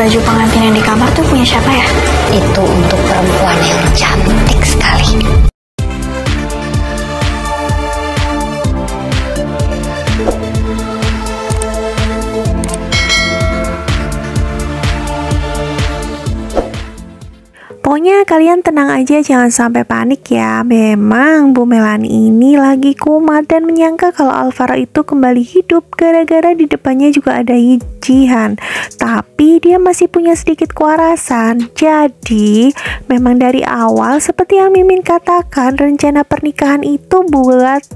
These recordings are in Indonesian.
baju pengantin yang di kamar tuh punya siapa ya? Itu untuk perempuan yang cantik sekali. Pokoknya kalian tenang aja, jangan sampai panik ya. Memang Bu Melani ini lagi kumat dan menyangka kalau Alvaro itu kembali hidup gara-gara di depannya juga ada Jihan. Tapi dia masih punya sedikit kewarasan. Jadi memang dari awal seperti yang Mimin katakan, rencana pernikahan itu buat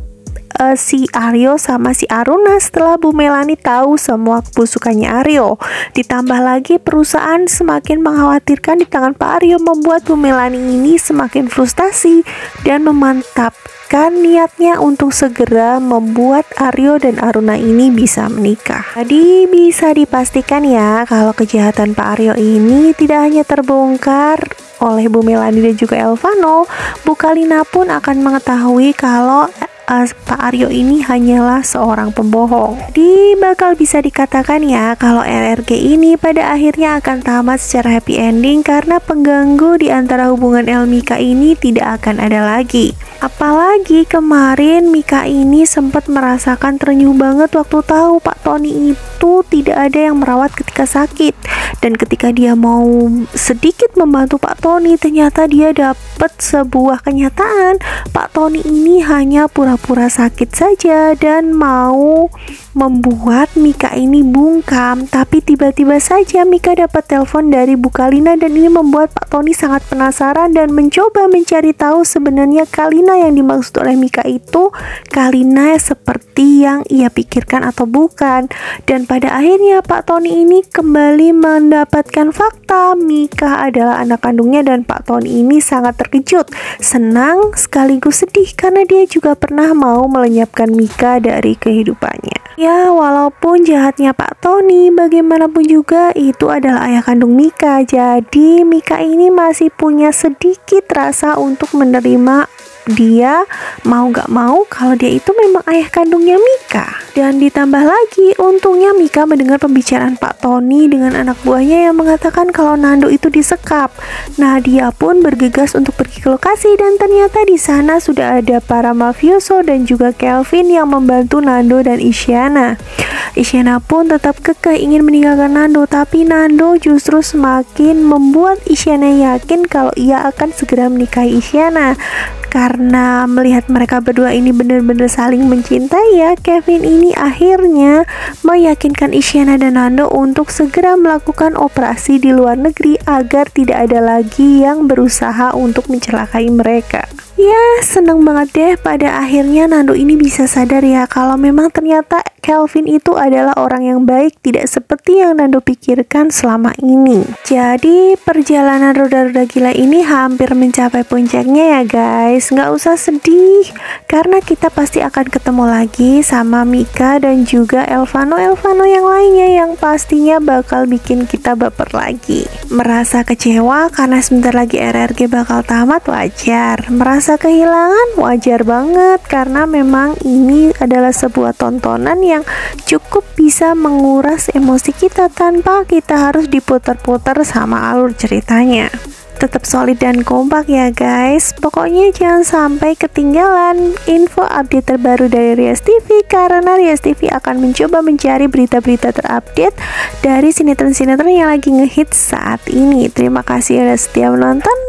si Aryo sama si Aruna setelah Bu Melani tahu semua kebusukannya Aryo. Ditambah lagi perusahaan semakin mengkhawatirkan di tangan Pak Aryo, membuat Bu Melani ini semakin frustasi dan memantapkan niatnya untuk segera membuat Aryo dan Aruna ini bisa menikah. Jadi bisa dipastikan ya kalau kejahatan Pak Aryo ini tidak hanya terbongkar oleh Bu Melani dan juga Elvano, Bu Kalina pun akan mengetahui kalau Pak Aryo ini hanyalah seorang pembohong. Jadi bakal bisa dikatakan ya kalau RRG ini pada akhirnya akan tamat secara happy ending karena pengganggu di antara hubungan El Mika ini tidak akan ada lagi. Apalagi kemarin Mika ini sempat merasakan terenyuh banget waktu tahu Pak Tony itu tidak ada yang merawat ketika sakit. Dan ketika dia mau sedikit membantu Pak Tony, ternyata dia dapat sebuah kenyataan Pak Tony ini hanya pura-pura sakit saja dan mau membuat Mika ini bungkam. Tapi tiba-tiba saja Mika dapat telepon dari Bu Kalina dan ini membuat Pak Tony sangat penasaran dan mencoba mencari tahu sebenarnya Kalina yang dimaksud oleh Mika itu Kalina seperti yang ia pikirkan atau bukan. Dan pada akhirnya Pak Tony ini kembali mendapatkan fakta Mika adalah anak kandungnya dan Pak Tony ini sangat terkejut, senang sekaligus sedih karena dia juga pernah mau melenyapkan Mika dari kehidupannya. Ya, walaupun jahatnya Pak Tony, bagaimanapun juga itu adalah ayah kandung Mika. Jadi Mika ini masih punya sedikit rasa untuk menerima dia mau gak mau kalau dia itu memang ayah kandungnya Mika. Dan ditambah lagi untungnya Mika mendengar pembicaraan Pak Tony dengan anak buahnya yang mengatakan kalau Nando itu disekap. Nah, dia pun bergegas untuk pergi ke lokasi dan ternyata di sana sudah ada para mafioso dan juga Kelvin yang membantu Nando dan Isyana. Isyana pun tetap kekeh ingin meninggalkan Nando, tapi Nando justru semakin membuat Isyana yakin kalau ia akan segera menikahi Isyana. Karena melihat mereka berdua ini benar-benar saling mencintai ya, Kevin ini akhirnya meyakinkan Isyana dan Nando untuk segera melakukan operasi di luar negeri agar tidak ada lagi yang berusaha untuk mencelakai mereka. Ya, seneng banget deh pada akhirnya Nando ini bisa sadar ya kalau memang ternyata Kelvin itu adalah orang yang baik, tidak seperti yang Nando pikirkan selama ini. Jadi perjalanan roda-roda gila ini hampir mencapai puncaknya ya guys. Nggak usah sedih karena kita pasti akan ketemu lagi sama Mika dan juga Elvano yang lainnya yang pastinya bakal bikin kita baper lagi. Merasa kecewa karena sebentar lagi RRG bakal tamat wajar. Merasa kehilangan wajar banget karena memang ini adalah sebuah tontonan yang cukup bisa menguras emosi kita tanpa kita harus diputar-putar sama alur ceritanya. Tetap solid dan kompak ya guys. Pokoknya jangan sampai ketinggalan info update terbaru dari Rias TV karena Rias TV akan mencoba mencari berita-berita terupdate dari sinetron-sinetron yang lagi ngehits saat ini. Terima kasih udah setia menonton.